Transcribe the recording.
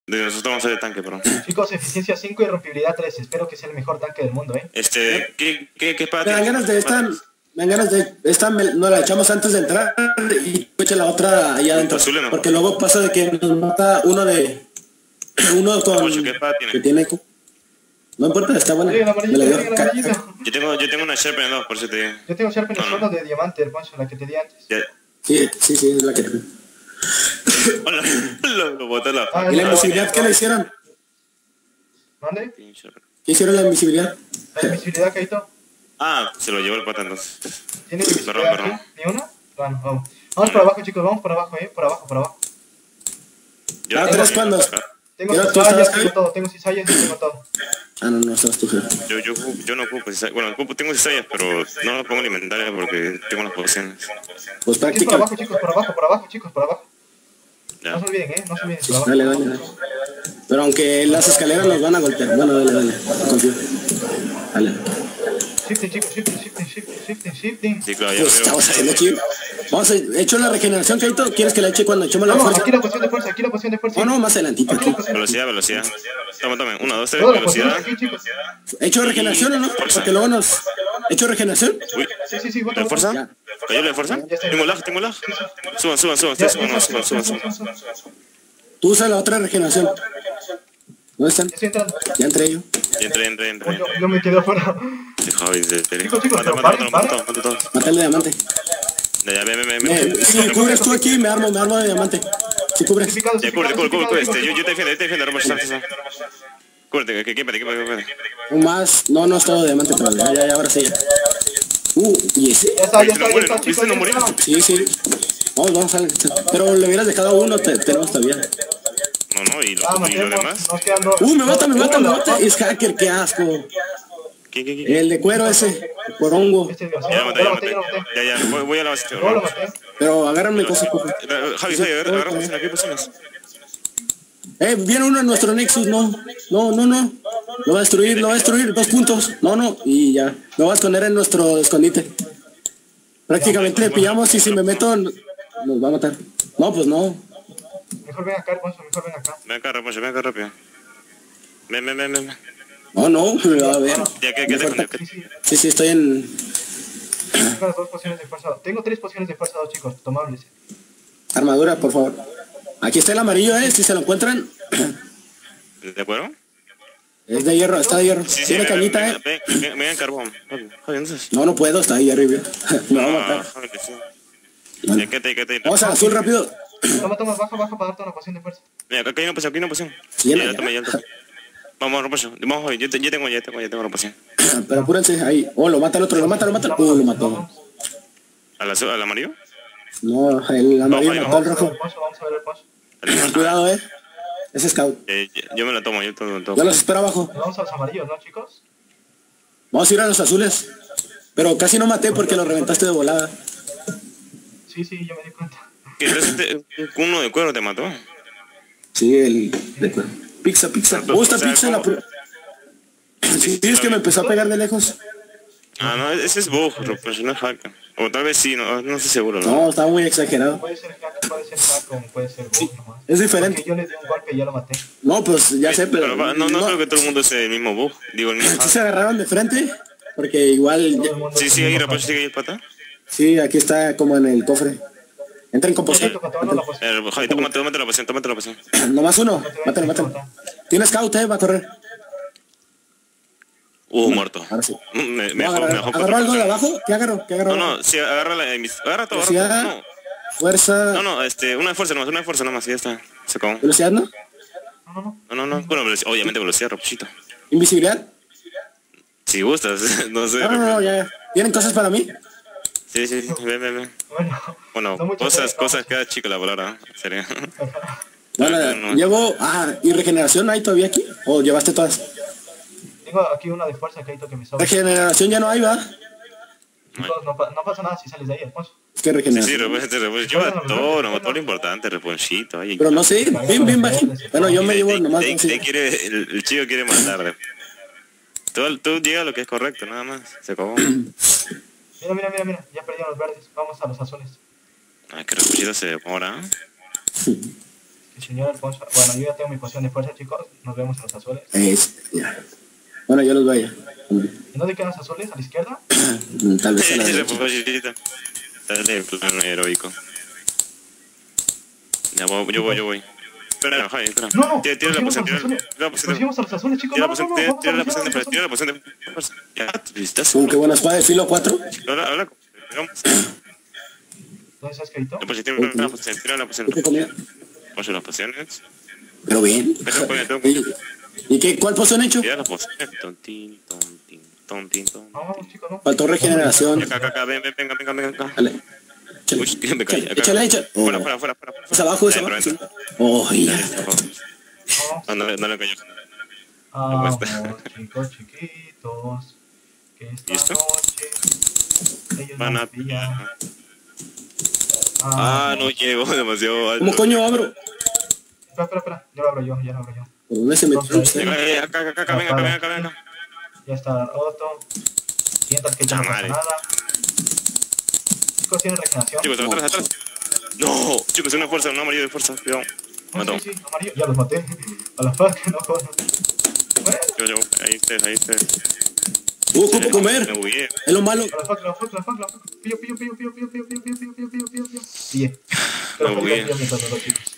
De nosotros vamos a ser de tanque, pero. Chicos, eficiencia 5 y rompibilidad 3. Espero que sea el mejor tanque del mundo, ¿Qué espada Me dan tienes? ganas de esta. Me dan ganas de esta. Nos la echamos antes de entrar y echa la otra allá adentro. Azul, ¿no? Porque luego pasa de que nos mata uno de. Uno con. Ocho, ¿qué espada tiene? Que tiene eco. No importa, está buena. Me la dio. Yo tengo una Sharpen 2, por eso te digo. Yo tengo Sharpen solo de diamante, Alfonso, la que te di antes. Ya. Sí, es la que tengo. Hola, lo botó la. ¿Y la invisibilidad qué le hicieron? ¿Dónde? ¿Qué hicieron la invisibilidad? La invisibilidad, Kaito. Ah, se lo llevó el pata entonces. ¿Tiene invisibilidad aquí? ¿Ni una? Bueno, vamos. Vamos por abajo, chicos, vamos por abajo, por abajo, por abajo. Yo ¿Tres cuándo? Tengo ¿Pero tú cizallas, estabas tengo todo, tengo cizallas y tengo todo. Ah, no, estabas tú. yo no ocupo cizallas. Bueno, tengo cizallas, pero no lo pongo en inventario porque tengo las pociones. Pues Aquí por práctica. abajo, chicos, por abajo, chicos, por abajo. Ya. No se olviden, no se olviden, por abajo. Dale. Pero aunque las escaleras nos van a golpear. Bueno, dale. Confío. Dale. Shifting, chicos, shifting. Sí, claro, ya Pues estamos haciendo aquí. Vamos a hecho la regeneración, Kaito. ¿Quieres que la eche cuando echemos la No, fuerza? aquí la poción de fuerza, No, más adelantito aquí. Velocidad. Toma. 1, 2, 3, Todas las pociones velocidad. aquí, chicos. ¿Hecho regeneración o no? Porque luego nos... ¿Hecho regeneración? Uy, Sí, ¿de fuerza? Ya. ¿Cayó la de fuerza? Tengo lag. Suban, ustedes suban. Tú usa la otra regeneración. ¿Dónde están? Estoy entrando. Ya entré yo. Ya entré. Yo me quedé afuera. Sí, Javi, Chicos, pero mata todos. Mata el de diamante. Ya, ven. Si cubres tú aquí, me armo de diamante. Si cubres. Ya, cubre. Yo te defiendo, Ramos. Cúbrete, que quémate. Un más. No es todo de diamante, pero ya, ahora sí ya. Y ese. Ya está, chicos. ¿Viste no morir? Sí. Vamos a ver. Pero le hubieras dejado a uno, tenemos todavía. No, y lo demás. Nos quedan dos. Me mata. Es hacker, qué asco. ¿Qué? El de cuero ese, porongo. Este es Ya demasiado. maté. Ya, voy a la base. Yo lo maté. Pero agárrame cosas, por favor. Javi, agarra posiciones, aquí posiciones. Viene uno en nuestro Nexus, no. Lo va a destruir, 2 puntos. No, y ya. Lo va a esconder en nuestro escondite. Prácticamente le pillamos y si me meto, nos va a matar. No, pues no. Mejor ven acá, Alfonso, ven acá. Ven acá rápido. Ven. No, me va a ver. Ya, ¿qué Sí, estoy en... Tengo las 2 pociones de fuerza. Tengo 3 pociones de fuerza 2, chicos, tomables. Armadura, por favor. Aquí está el amarillo, si se lo encuentran. ¿De acuerdo? Es de hierro, está de hierro. Sí, Tiene cañita, Vengan carbón. Javi, entonces. No puedo, está ahí arriba. Me va a matar. Javi, sí. Ya, quédate. Vamos al azul rápido. Toma, baja para darte una poción de fuerza. Mira, acá hay una poción. Sí, ya. Toma. Vamos, Javi, yo tengo una poción. Pero apúrense, ahí. Lo mata el otro, lo mata. Lo mató. ¿Al amarillo? No, el amarillo No, mató al rojo. Vamos a ver el paso. Cuidado, ese scout. Yo me la tomo, yo todo. Yo los espero abajo. Vamos a los amarillos, ¿no, chicos? Vamos a ir a los azules. Pero casi no maté porque lo reventaste de volada. Sí, yo me di cuenta. ¿Qué entonces uno de cuero te mató? Sí, el de cuero. Pizza. Me gusta pizza en la prueba. Sí, es que me empezó a pegar de lejos. No, ese es bug, pero no es hacker. O tal vez sí, no estoy seguro. No, estaba muy exagerado. Puede ser hacker, puede ser bug nomás. Es diferente. Porque yo le di un golpe y ya lo maté. No, pues ya sé, pero... No creo que todo el mundo sea el mismo bug. Digo, el mismo Sí hacker. se agarraron de frente, porque igual... Sí, ahí Rapacho sigue ahí el pata. Sí, aquí está como en el cofre. Entra en composición. Javi, tómate la poción. Nomás uno. Mátalo. Tiene scout, va a correr. Muerto. Ahora sí. Me ¿Agarró algo de abajo? ¿Qué agarró? No, sí, agarra todo. Velocidad, No. fuerza... No, una de fuerza nomás, ya está. Se acabó. ¿Velocidad no? No. Bueno, obviamente velocidad, Rapuchito. ¿Invisibilidad? Si gustas, no sé. No, ya. ¿Tienen cosas para mí? Sí, ven. Bueno, cosas cada chico la palabra, sería. No. Llevo... ¿y regeneración hay todavía aquí? ¿O llevaste todas? Tengo aquí una de fuerza, Kaito, que me sobra. Regeneración ya no hay, ¿va? No pasa nada si sales de ahí, Alfonso. Es que regeneración. Sí, lleva todo lo importante, reponchito. Pero no sé, bien bajito. Bueno, yo me llevo nomás... El chico quiere mandar. Tú llega a lo que es correcto, nada más. Se acabó. Mira, ya perdieron los verdes. Vamos a los azules. Que reponchito se demora. El señor Alfonso. Bueno, yo ya tengo mi poción de fuerza, chicos. Nos vemos en los azules. Ya. Bueno, yo los vaya. ¿Y dónde quedan los azules? ¿A la izquierda? Tal vez a la Sí, derecha. Dale, plan heroico. Ya, yo voy. Espera, Javi, espera. No, Tira la poción, tira la Nos poción. llevamos a los azules, chicos. Tira No, la no, no, poción, vamos a tira la los poción de azules. fuerza, tira la poción de fuerza. Ya, estás. Qué buena espada de filo 4. Habla. ¿Dónde está escrito? La poción, tira la poción. ¿Qué comida? Oye, las pociones. Pero bien. ¿Y qué? ¿Cuál poción hecho? Tira las pociones. Tontín. Vamos, chicos, no. Faltó regeneración. Acá, venga. Dale. Uy, me caí. Échale. Fuera. Es abajo. Sí. Oh, ya. No le cayó. Vamos, chicos chiquitos. Que esta ¿Listo? noche ellos Van a nos pillan. no llego demasiado alto. ¿Cómo coño abro? Espera. Ya lo abro yo. ¿Por dónde se metió usted? Acá, venga. Ya está roto. Sientas que ya no pasa Chamare. nada. Chicos, tienen regeneración. Chicos, atrás. No, chicos, una fuerza, un amarillo de fuerza. Cuidado. Mató. Sí, amarillo. Ya los maté. A la par que no jodan. Bueno, Yo, ahí estés. ¿Cómo comer? Me bugué. Es lo malo. a la fac. Pillo. Me bugué. Pillo, chicos.